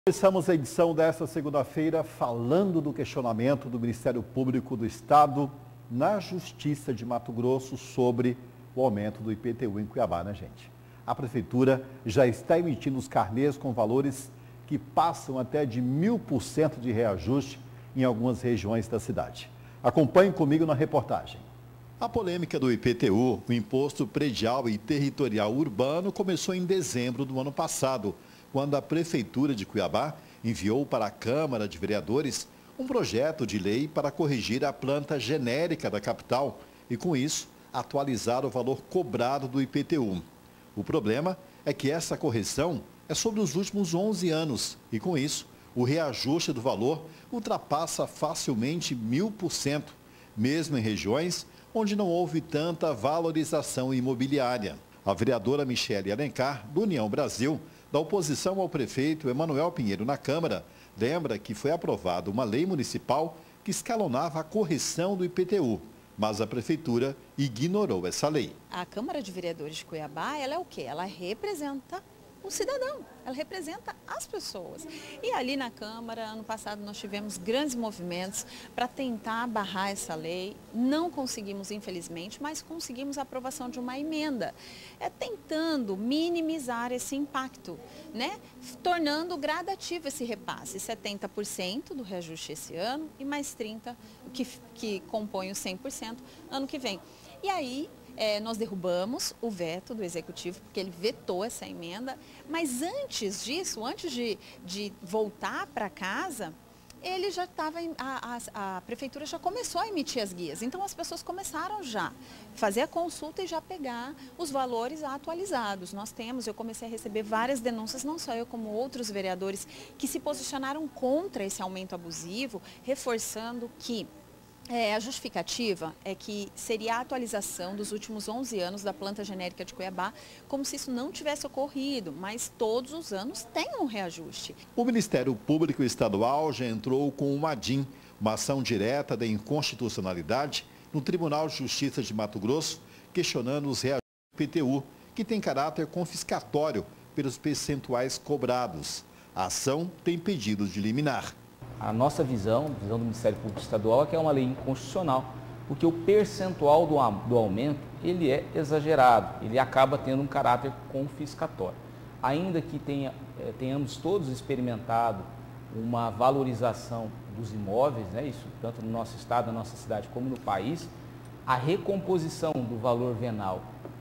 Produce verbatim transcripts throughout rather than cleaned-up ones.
Começamos a edição desta segunda-feira falando do questionamento do Ministério Público do Estado na Justiça de Mato Grosso sobre o aumento do I P T U em Cuiabá, né, gente? A Prefeitura já está emitindo os carnês com valores que passam até de mil por cento de reajuste em algumas regiões da cidade. Acompanhe comigo na reportagem. A polêmica do I P T U, o Imposto Predial e Territorial Urbano, começou em dezembro do ano passado, quando a Prefeitura de Cuiabá enviou para a Câmara de Vereadores um projeto de lei para corrigir a planta genérica da capital e, com isso, atualizar o valor cobrado do I P T U. O problema é que essa correção é sobre os últimos onze anos e, com isso, o reajuste do valor ultrapassa facilmente mil por cento, mesmo em regiões onde não houve tanta valorização imobiliária. A vereadora Michele Alencar, do União Brasil, da oposição ao prefeito Emanuel Pinheiro na Câmara, lembra que foi aprovada uma lei municipal que escalonava a correção do I P T U, mas a Prefeitura ignorou essa lei. A Câmara de Vereadores de Cuiabá, ela é o quê? Ela representa o cidadão, ela representa as pessoas. E ali na Câmara, ano passado, nós tivemos grandes movimentos para tentar barrar essa lei. Não conseguimos, infelizmente, mas conseguimos a aprovação de uma emenda, é, tentando minimizar esse impacto, né? Tornando gradativo esse repasse, setenta por cento do reajuste esse ano e mais trinta por cento, que, que compõe os cem por cento ano que vem. E aí, É, nós derrubamos o veto do Executivo, porque ele vetou essa emenda, mas antes disso, antes de, de voltar para casa, ele já estava, a, a, a Prefeitura já começou a emitir as guias, então as pessoas começaram já a fazer a consulta e já pegar os valores atualizados. Nós temos, eu comecei a receber várias denúncias, não só eu como outros vereadores, que se posicionaram contra esse aumento abusivo, reforçando que É, a justificativa é que seria a atualização dos últimos onze anos da planta genérica de Cuiabá, como se isso não tivesse ocorrido, mas todos os anos tem um reajuste. O Ministério Público Estadual já entrou com uma ADIM, uma ação direta de inconstitucionalidade, no Tribunal de Justiça de Mato Grosso, questionando os reajustes do I P T U, que tem caráter confiscatório pelos percentuais cobrados. A ação tem pedidos de liminar. A nossa visão, a visão do Ministério Público Estadual, é que é uma lei inconstitucional, porque o percentual do, do aumento, ele é exagerado, ele acaba tendo um caráter confiscatório. Ainda que tenha, tenhamos todos experimentado uma valorização dos imóveis, né, isso tanto no nosso estado, na nossa cidade, como no país, a recomposição do valor venal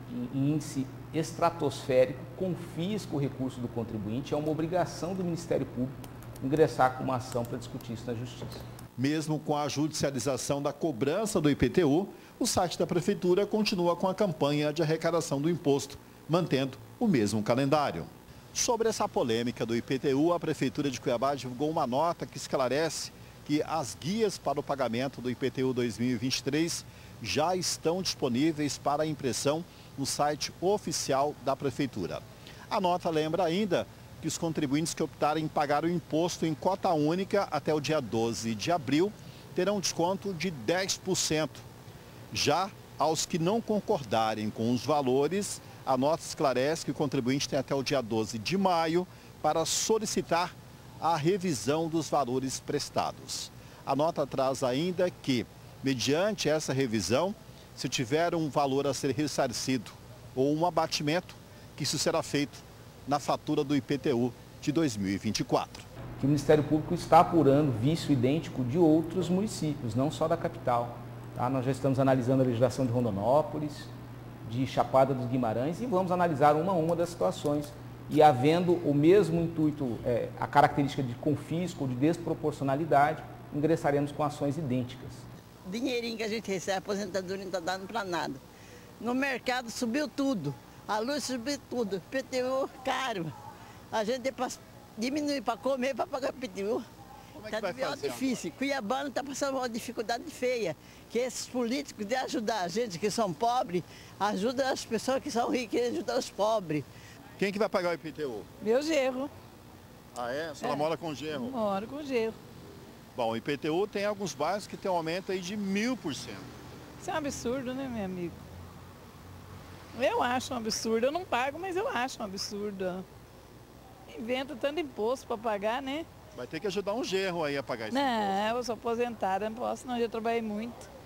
em índice estratosférico confisca o recurso do contribuinte, é uma obrigação do Ministério Público ingressar com uma ação para discutir isso na Justiça. Mesmo com a judicialização da cobrança do I P T U, o site da Prefeitura continua com a campanha de arrecadação do imposto, mantendo o mesmo calendário. Sobre essa polêmica do I P T U, a Prefeitura de Cuiabá divulgou uma nota que esclarece que as guias para o pagamento do I P T U dois mil e vinte e três já estão disponíveis para impressão no site oficial da Prefeitura. A nota lembra ainda que os contribuintes que optarem em pagar o imposto em cota única até o dia doze de abril terão um desconto de dez por cento. Já aos que não concordarem com os valores, a nota esclarece que o contribuinte tem até o dia doze de maio para solicitar a revisão dos valores prestados. A nota traz ainda que, mediante essa revisão, se tiver um valor a ser ressarcido ou um abatimento, que isso será feito na fatura do I P T U de dois mil e vinte e quatro. Que o Ministério Público está apurando vício idêntico de outros municípios, não só da capital. Tá? Nós já estamos analisando a legislação de Rondonópolis, de Chapada dos Guimarães, e vamos analisar uma a uma das situações. E havendo o mesmo intuito, é, a característica de confisco ou de desproporcionalidade, ingressaremos com ações idênticas. O dinheirinho que a gente recebe, a aposentadoria não está dando para nada. No mercado subiu tudo. A luz subiu tudo, I P T U caro. A gente tem para diminuir para comer, para pagar I P T U. Como é que vai fazer? É difícil. Cuiabá está passando uma dificuldade feia. Que esses políticos de ajudar a gente que são pobres, ajudam as pessoas que são ricas e ajudam os pobres. Quem que vai pagar o I P T U? Meu genro. Ah, é? A senhora é. mora com genro? Moro com genro. Bom, o I P T U tem alguns bairros que tem um aumento aí de mil por cento. Isso é um absurdo, né, meu amigo? Eu acho um absurdo, eu não pago, mas eu acho um absurdo. Inventa tanto imposto para pagar, né? Vai ter que ajudar um genro aí a pagar isso. Não, eu sou aposentada, não posso, não, eu já trabalhei muito.